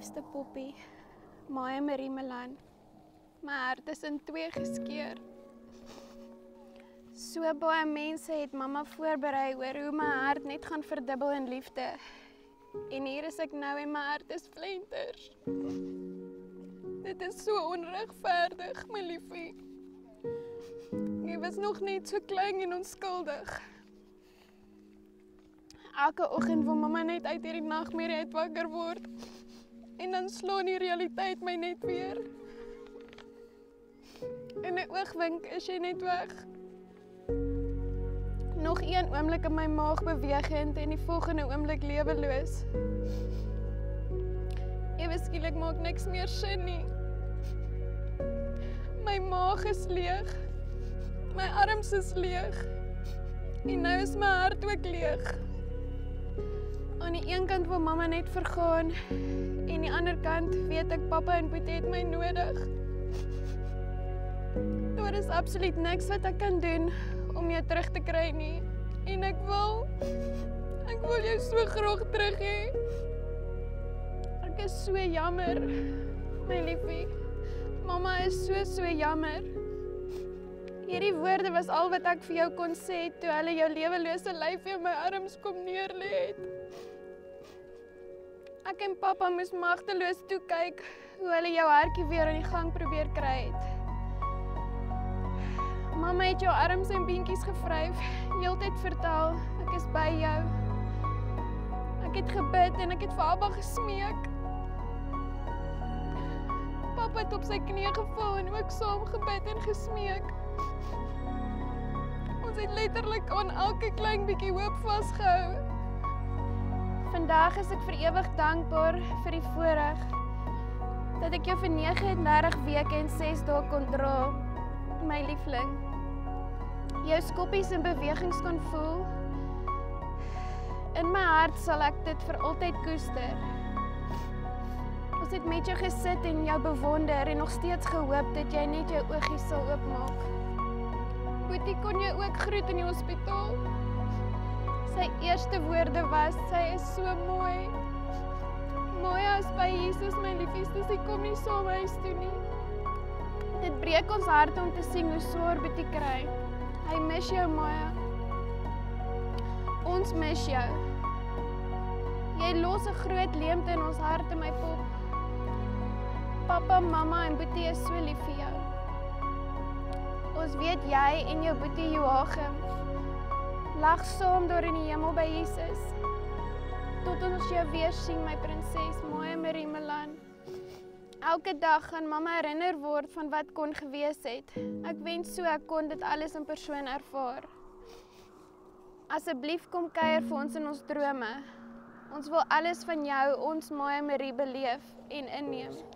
liefste poppie, Maya Marie Milan. My hart is in twee geskeur. So baie mense het mamma voorberei oor hoe my hart net gaan verdubbel in liefde. En hier is ek nou en my hart is flenters. Dit is so onregverdig, my liefie. Jy was nog net so klein en onskuldig. Elke oggend wil mamma net uit hierdie nagmerrie uit wakker word. En dan slaan die realiteit my net weer. In 'n oogwink is jy net weg. Nog een oomblik in my maag bewegend en die volgende oomblik leweloos. Ewe skielik maak niks meer sin nie. My maag is leeg. My arms is leeg. En nou is my hart ook leeg. Aan die een kant wil mamma net vergaan en aan die ander kant weet ek pappa en Boetie het my nodig. Daar is absoluut niks wat ek kan doen om jou terug te kry nie. En ek wil jou so graag terug hê. Ek is so jammer, my liefie. Mamma is so jammer. Hierdie woorde was al wat ek vir jou kon sê toe hulle jou lewelose lyf in my arms kom neerlê het. Ek en pappa moes magteloos toe kyk hoe hulle jou hartjie weer aan die gang probeer kry het. Mamma het jou arms en beentjies gevryf, heeltyd vertel, ek is by jou. Ek het gebid en ek het vir Abba gesmeek. Pappa het op sy knieë geval en ook saam gebid en gesmeek. Ons het letterlik aan elke klein bietjie hoop vasgehou. Vandag is ek vir ewig dankbaar vir die voorreg dat ek jou vir 39 weke en 6 dae kon dra, my liefling. Jou skoppies en bewegings kon voel. In my hart sal ek dit vir altyd koester. Ons het met jou gesit en jou bewonder en nog steeds gehoop dat jy net jou oogies sal oopmaak. Boetie kon jou ook groet in die hospitaal. Sy eerste woorde was, sy is so mooi. Maya is by Jesus, my liefies, dus sy kom nie saam huis toe nie. Dit breek ons hart om te sien hoe swaar Boetie kry. Hy mis jou, Maya. Ons mis jou. Jy los 'n groot leemte in ons harte, my pop. Papa, mamma en Boetie is so lief vir jou. Ons weet jy en jou Boetie Joachim lag saam daar in die hemel by Jesus. Tot ons jou weer sien, my prinses, Maya Marie Milan. Elke dag gaan mamma herinner word van wat kon gewees het. Ek wens so ek kon dit alles in persoon ervaar. Asseblief kom kuier vir ons in ons drome. Ons wil alles van jou, ons Maya Marie, beleef en inneem.